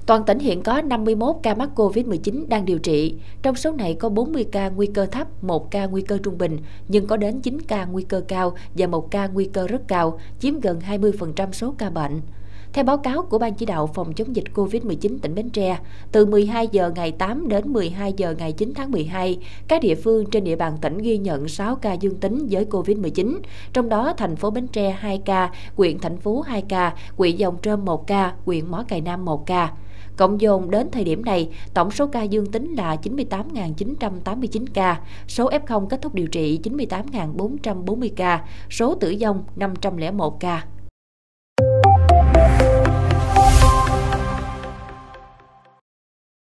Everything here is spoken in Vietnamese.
Toàn tỉnh hiện có 51 ca mắc COVID-19 đang điều trị. Trong số này có 40 ca nguy cơ thấp, 1 ca nguy cơ trung bình, nhưng có đến 9 ca nguy cơ cao và 1 ca nguy cơ rất cao, chiếm gần 20% số ca bệnh. Theo báo cáo của Ban chỉ đạo phòng chống dịch COVID-19 tỉnh Bến Tre, từ 12 giờ ngày 8 đến 12 giờ ngày 9 tháng 12, các địa phương trên địa bàn tỉnh ghi nhận 6 ca dương tính với COVID-19, trong đó thành phố Bến Tre 2 ca, huyện Thạnh Phú 2 ca, huyện Giồng Trôm 1 ca, huyện Mỏ Cày Nam 1 ca. Cộng dồn đến thời điểm này, tổng số ca dương tính là 98.989 ca, số F0 kết thúc điều trị 98.440 ca, số tử vong 501 ca.